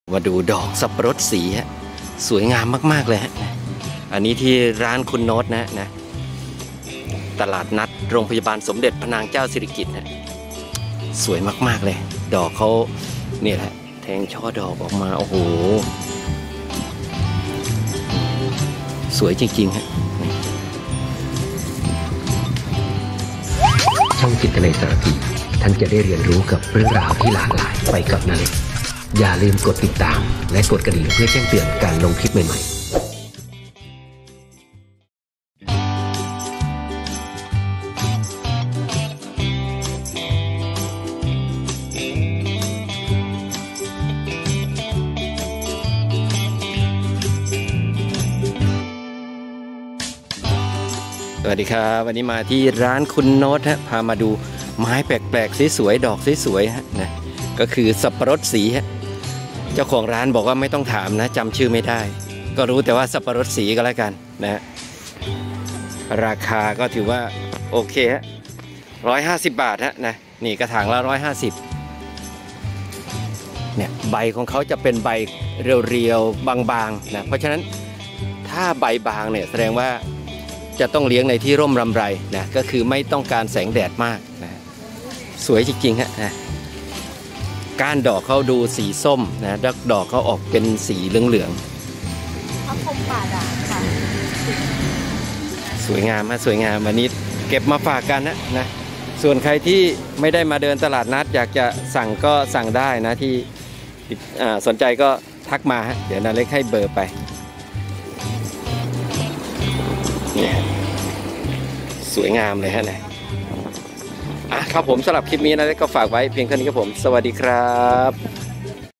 มาดูดอกสับปะรดสีฮะสวยงามมากๆเลยฮะอันนี้ที่ร้านคุณโน้ตนะตลาดนัดโรงพยาบาลสมเด็จพระนางเจ้าสิริกิติ์นะสวยมากๆเลยดอกเขาเนี่ยแหละแทงช่อดอกออกมาโอ้โหสวยจริงๆฮะช่องจิตนาสารพีท่านจะได้เรียนรู้กับเรื่องราวที่หลากหลายไปกับนาเล็กอย่าลืมกดติดตามและกดกระดิ่งเพื่อแจ้งเตือนการลงคลิปใหม่ๆสวัสดีครับวันนี้มาที่ร้านคุณโน้ตฮะพามาดูไม้แปลกๆสวยๆดอกสวยๆฮะนะก็คือสับปะรดสีฮะเจ้าของร้านบอกว่าไม่ต้องถามนะจำชื่อไม่ได้ก็รู้แต่ว่าสับปะรดสีก็แล้วกันนะราคาก็ถือว่าโอเคฮะ150 บาทฮะนะนี่กระถางละ150เนี่ยใบของเขาจะเป็นใบเรียวๆบางๆนะเพราะฉะนั้นถ้าใบบางเนี่ยแสดงว่าจะต้องเลี้ยงในที่ร่มรำไรนะก็คือไม่ต้องการแสงแดดมากนะสวยจริงๆฮะนะก้านดอกเขาดูสีส้มนะดอกเขาออกเป็นสีเหลืองๆพระพรหมป่าด่างค่ะสวยงามฮะสวยงามวันนี้เก็บมาฝากกันนะส่วนใครที่ไม่ได้มาเดินตลาดนัดอยากจะสั่งก็สั่งได้นะที่สนใจก็ทักมาฮะเดี๋ยวนาเล็กให้เบอร์ไปสวยงามเลยฮะนะครับผมสำหรับคลิปนี้นะก็ฝากไว้เพียงเท่านี้ครับผมสวัสดีครับ